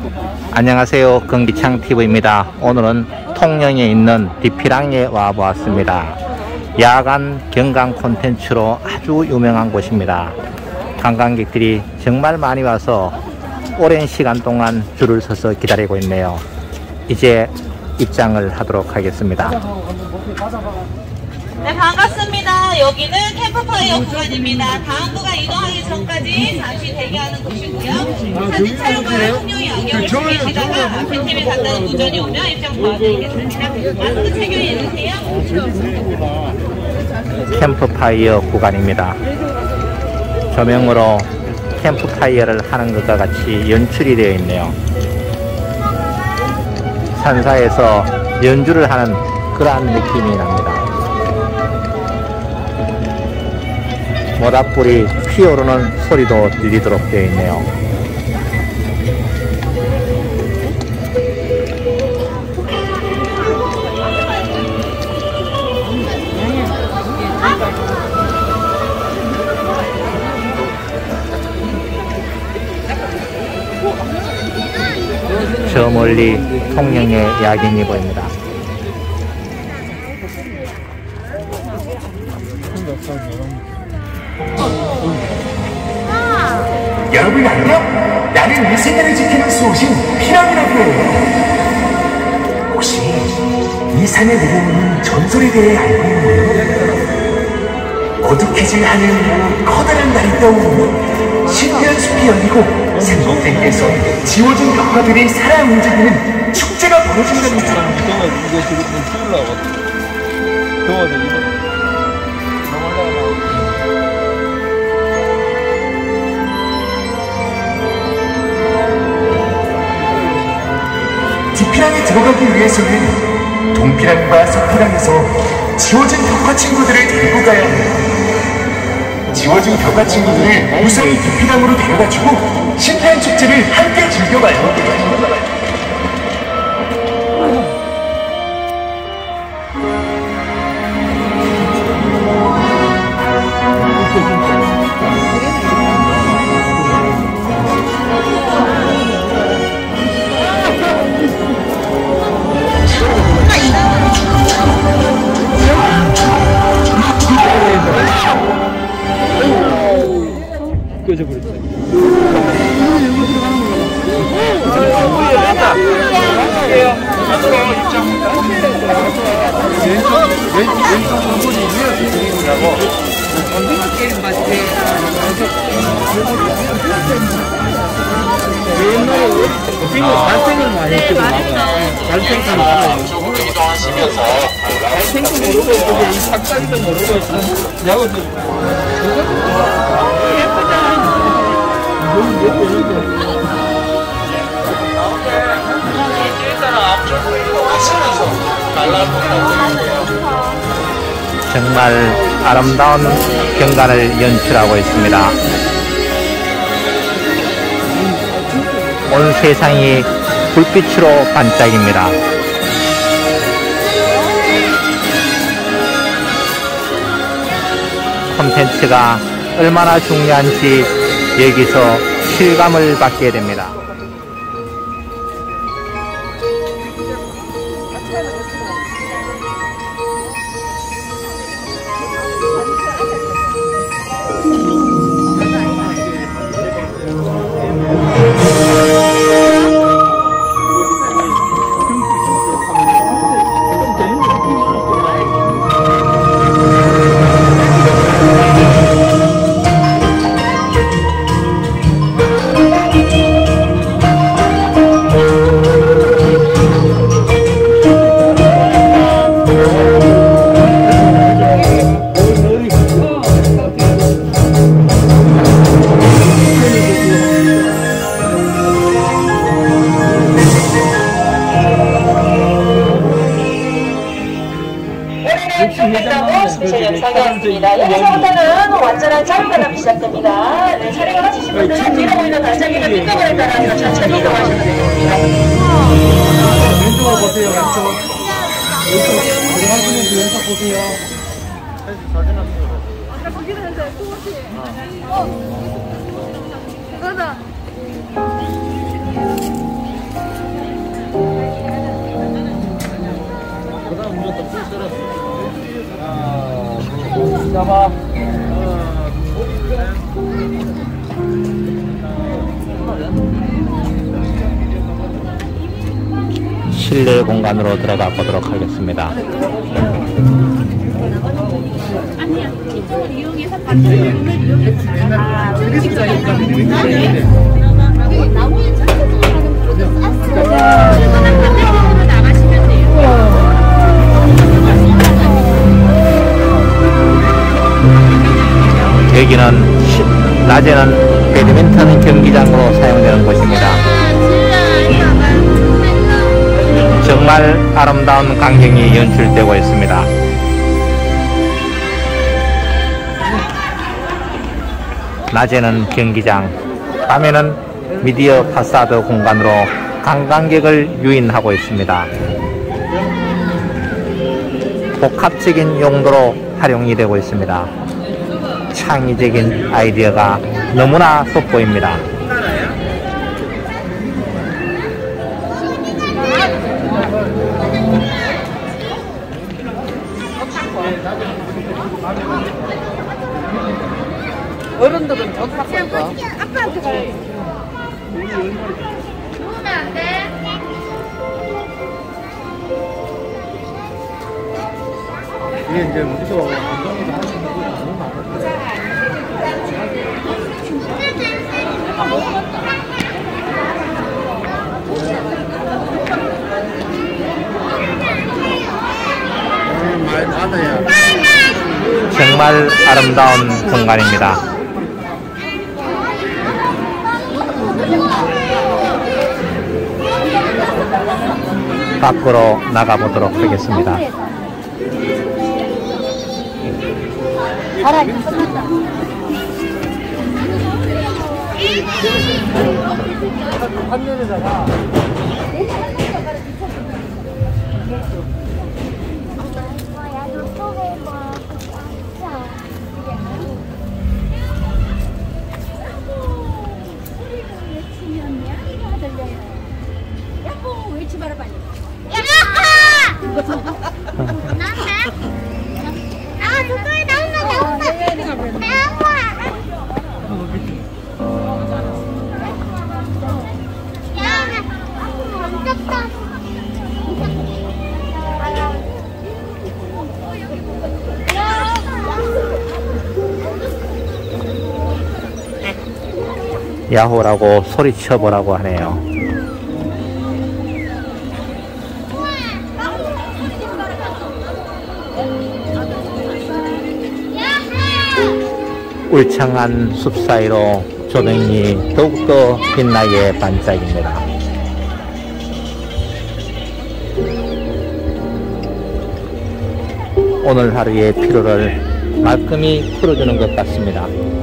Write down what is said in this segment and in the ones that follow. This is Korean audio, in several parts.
안녕하세요, 경기창TV입니다. 오늘은 통영에 있는 디피랑에 와보았습니다. 야간 경관 콘텐츠로 아주 유명한 곳입니다. 관광객들이 정말 많이 와서 오랜 시간 동안 줄을 서서 기다리고 있네요. 이제 입장을 하도록 하겠습니다. 네, 반갑습니다. 여기는 캠프파이어 구간입니다. 다음 구간 이동하기 전까지 잠시 대기하는 곳이고요. 사진 촬영과 통영이 안경을 쓰고 계시다가 앞에 팀에 간다는 문전이 오면 입장 도와드리겠습니다. 마스크 착용해주세요. 캠프파이어 구간입니다. 조명으로 캠프파이어를 하는 것과 같이 연출이 되어 있네요. 산사에서 연주를 하는 그러한 느낌이 납니다. 모닥불이 피어오르는 소리도 들리도록 되어 있네요. 저 멀리 통영의 야경이 보입니다. 여러분 안녕? 나는 이 세계를 지키는 수호신 피랑이라고 해요. 혹시 이 산에 내려오는 전설에 대해 알고 있나요? 어둑해질 하늘, 커다란 달이 떠오르고 신비한 숲이 열리고 생동생에서 지워진 벽화들이 살아 움직이는 축제가 벌어진답니다. 디피랑에 들어가기 위해서는 동피랑과 서피랑에서 지워진 벽화 친구들을 데리고 가야 해요. 지워진 벽화 친구들을 무사히 디피랑으로 데려다주고 신비한 축제를 함께 즐겨봐요. 발생을 많이 했거든요. 발생을 쪽으로 이동하시면서 발생도 모르고 이 박사리도 모르고 야구도 정말 아름다운 경관을 연출하고 있습니다. 온 세상이 불빛으로 반짝입니다. 콘텐츠가 얼마나 중요한지 여기서 실감을 받게 됩니다. 영상이었습니다. 여기서부터는 완전한 촬영관람이 시작됩니다. 네, 촬영을 하시신 분들은 뒤로 보이는 반짝이는 핑크볼에 따라서 천천히 이동하시면 됩니다. 왼쪽으로 보세요. 왼쪽 들어가시면 왼쪽 보세요. 아까 거기는 했는데 또 어디? 이거다. 잡아. 실내 공간으로 들어가 보도록 하겠습니다. 아니야, 이쪽을 이용해서 반대편을 이용해서 나무에 전체적으로 반대편으로 나가시면 돼요. 여기는 낮에는 배드민턴 경기장으로 사용되는 곳입니다. 정말 아름다운 광경이 연출되고 있습니다. 낮에는 경기장, 밤에는 미디어 파사드 공간으로 관광객을 유인하고 있습니다. 복합적인 용도로 활용이 되고 있습니다. 창의적인 아이디어가 너무나 돋보입니다. 어른들은 저 탔을까? 아빠한테 가요. 누우면 안 돼. 이게 이제 우리도 운동에서 할 수 있는 건 아닌 것 같아요. 많이 받아야. 정말 아름다운 공간입니다. 밖으로 나가보도록 하겠습니다. 한면에다가 야호! 외치봐라 빨리. 저쪽에 나온다. 야호라고 소리쳐보라고 하네요. 울창한 숲 사이로 조명이 더욱더 빛나게 반짝입니다. 오늘 하루의 피로를 말끔히 풀어주는 것 같습니다.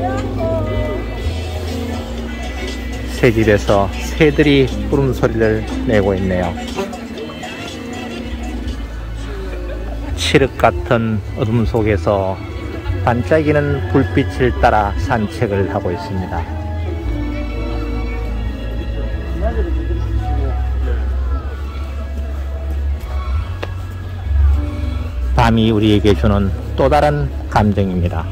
새집에서 새들이 울음소리를 내고 있네요. 칠흑 같은 어둠 속에서 반짝이는 불빛을 따라 산책을 하고 있습니다. 밤이 우리에게 주는 또 다른 감정입니다.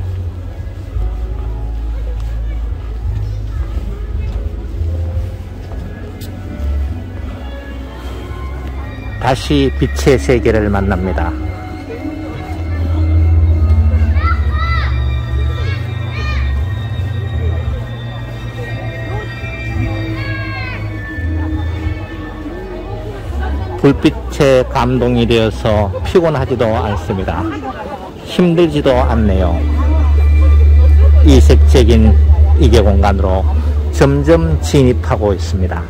다시 빛의 세계를 만납니다. 불빛에 감동이 되어서 피곤하지도 않습니다. 힘들지도 않네요. 이색적인 이계 공간으로 점점 진입하고 있습니다.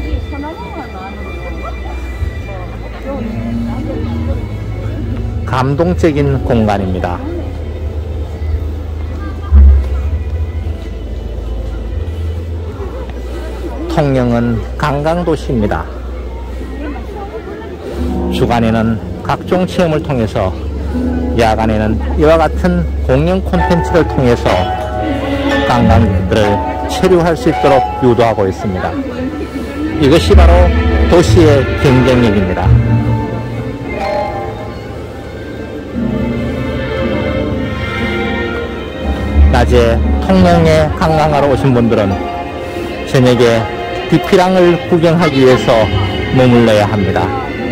감동적인 공간입니다. 통영은 관광도시입니다. 주간에는 각종 체험을 통해서, 야간에는 이와 같은 공연 콘텐츠를 통해서 관광객들을 체류할 수 있도록 유도하고 있습니다. 이것이 바로 도시의 경쟁력입니다. 낮에 통영에 관광하러 오신 분들은 저녁에 디피랑을 구경하기 위해서 머물러야 합니다.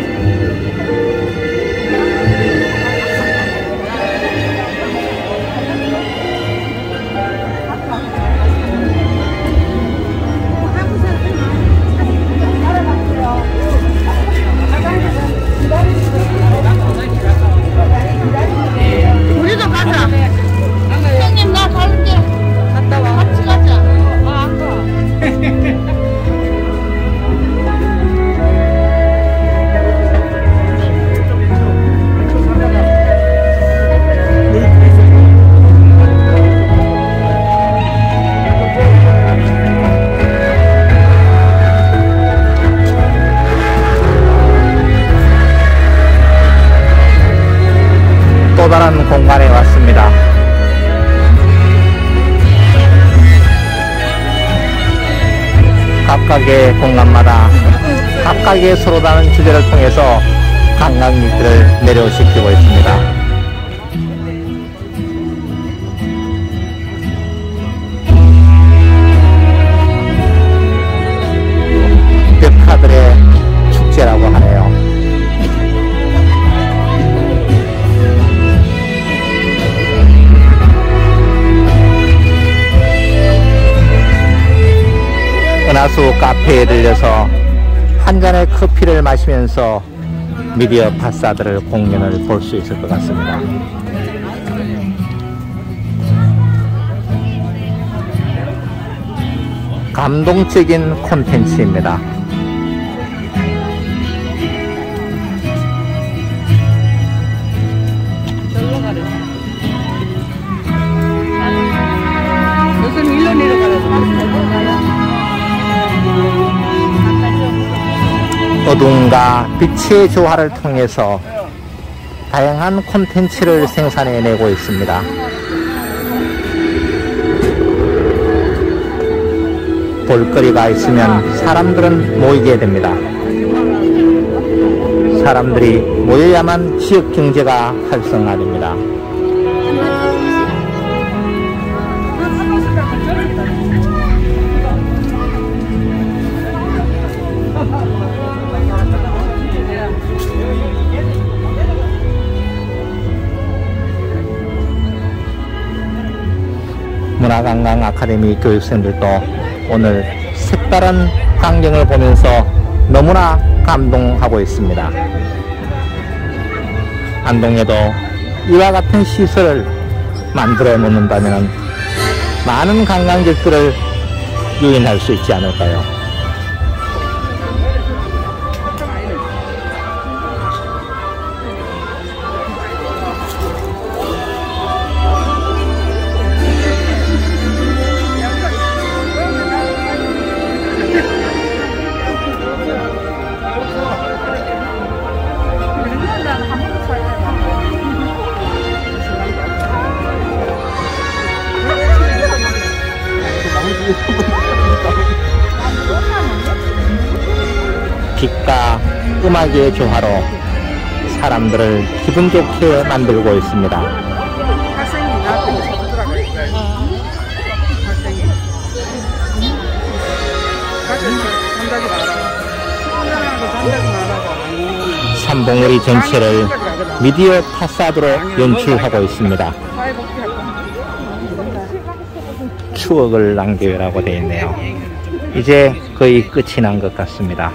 우리도 가자. 선생님 나 갈게. 갔다 와. 같이 가자. 안 가. 또 다른 공간에 왔습니다. 각각의 공간마다 각각의 서로 다른 주제를 통해서 관광객들을 매료시키고 있습니다. 벽화들의 축제라고 하네요. 은하수 카페에 들려서 한 잔의 커피를 마시면서 미디어 파사드를 공연을 볼 수 있을 것 같습니다. 감동적인 콘텐츠입니다. 무슨 일로 내려가라고? 어둠과 빛의 조화를 통해서 다양한 콘텐츠를 생산해내고 있습니다. 볼거리가 있으면 사람들은 모이게 됩니다. 사람들이 모여야만 지역 경제가 활성화됩니다. 문화관광 아카데미 교육생들도 오늘 색다른 광경을 보면서 너무나 감동하고 있습니다. 안동에도 이와 같은 시설을 만들어 놓는다면 많은 관광객들을 유인할 수 있지 않을까요? 빛과 음악의 조화로 사람들을 기분 좋게 만들고 있습니다. 삼봉우리 전체를 미디어 파사드로 연출하고 있습니다. 추억을 남기라고 되어 있네요. 이제 거의 끝이 난 것 같습니다.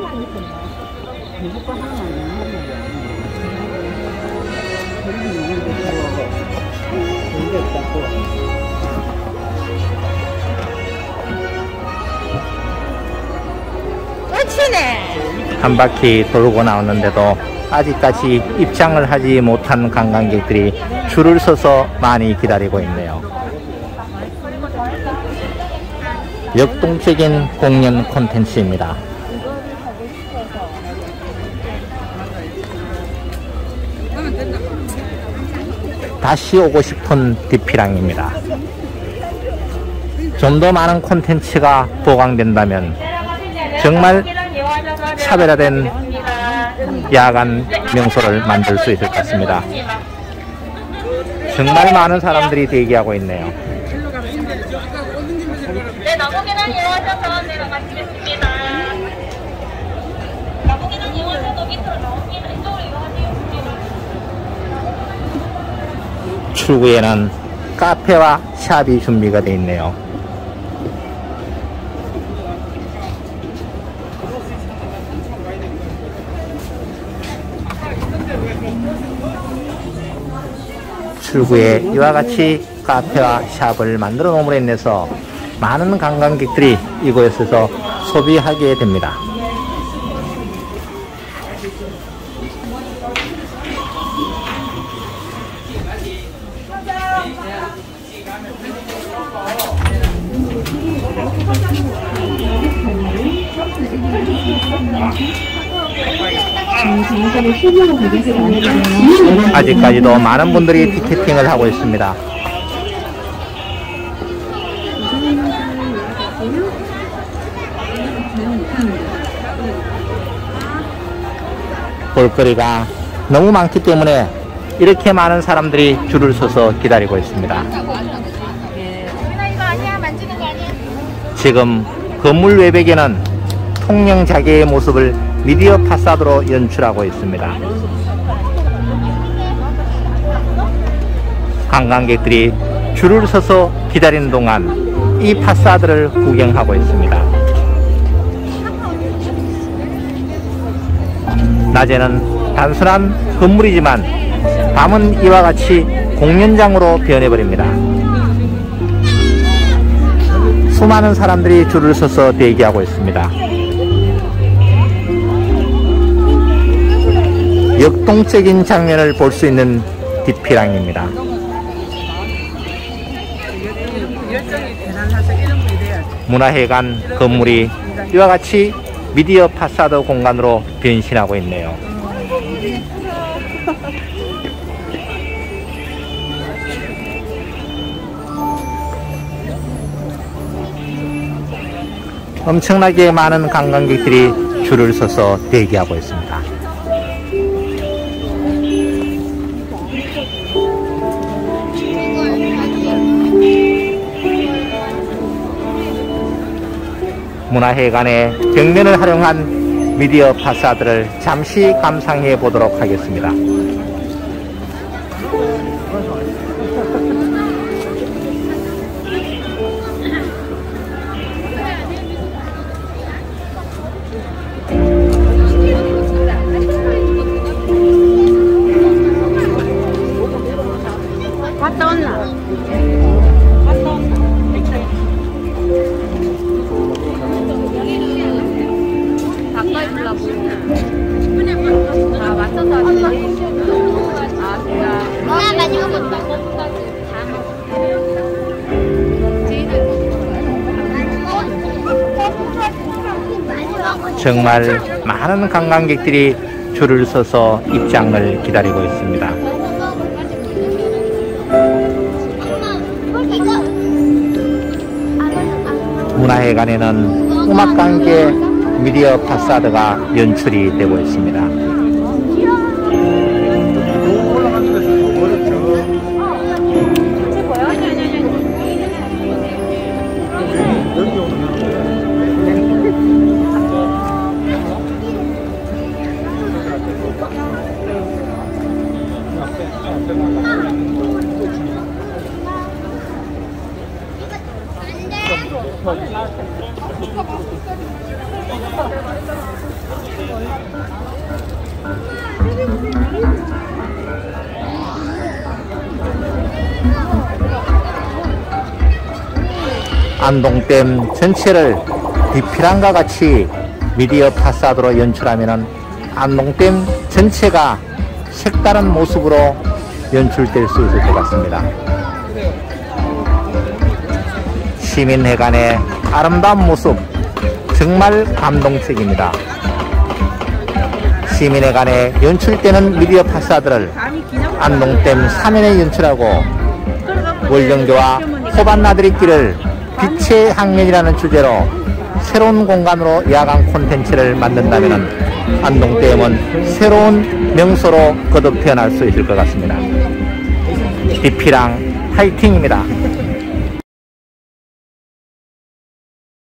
한 바퀴 돌고 나왔는데도 아직까지 입장을 하지 못한 관광객들이 줄을 서서 많이 기다리고 있네요. 역동적인 공연 콘텐츠입니다. 다시 오고 싶은 디피랑입니다. 좀 더 많은 콘텐츠가 보강된다면 정말 차별화된 야간 명소를 만들 수 있을 것 같습니다. 정말 많은 사람들이 대기하고 있네요. 네, 나무계단 이용하셔서 내려가시겠습니다. 나무계단 이용하셔서 밑으로 나옵니다. 이쪽으로 이용하시겠습니다. 출구에는 카페와 샵이 준비가 되어 있네요. 출구에 이와 같이 카페와 샵을 만들어 놓음으로 인해서 많은 관광객들이 이곳에서 소비하게 됩니다. 아직까지도 많은 분들이 티켓팅을 하고 있습니다. 볼거리가 너무 많기 때문에 이렇게 많은 사람들이 줄을 서서 기다리고 있습니다. 지금 건물 외벽에는 통영자개의 모습을 미디어 파사드로 연출하고 있습니다. 관광객들이 줄을 서서 기다리는 동안 이 파사드를 구경하고 있습니다. 낮에는 단순한 건물이지만 밤은 이와 같이 공연장으로 변해버립니다. 수많은 사람들이 줄을 서서 대기하고 있습니다. 역동적인 장면을 볼 수 있는 디피랑입니다. 문화회관 건물이 이와 같이 미디어 파사드 공간으로 변신하고 있네요. 엄청나게 많은 관광객들이 줄을 서서 대기하고 있습니다. 문화회관의 벽면을 활용한 미디어 파사드를 잠시 감상해 보도록 하겠습니다. 갔다 왔나? 가까이 불러보고. 아, 맞춰서 하지. 아, 진짜. 나 많이 먹었다. 다 먹었어. 정말 많은 관광객들이 줄을 서서 입장을 기다리고 있습니다. 문화회관에는 음악관계 미디어 파사드가 연출이 되고 있습니다. 안동댐 전체를 디피랑과 같이 미디어 파사드로 연출하면 안동댐 전체가 색다른 모습으로 연출될 수 있을 것 같습니다. 시민회관의 아름다운 모습 정말 감동적입니다. 시민회관에 연출되는 미디어 파사드를 안동댐 사면에 연출하고 월정교와 호반나들이길을 빛의 항면이라는 주제로 새로운 공간으로 야간 콘텐츠를 만든다면 안동댐은 새로운 명소로 거듭 태어날 수 있을 것 같습니다. 디피랑 화이팅입니다.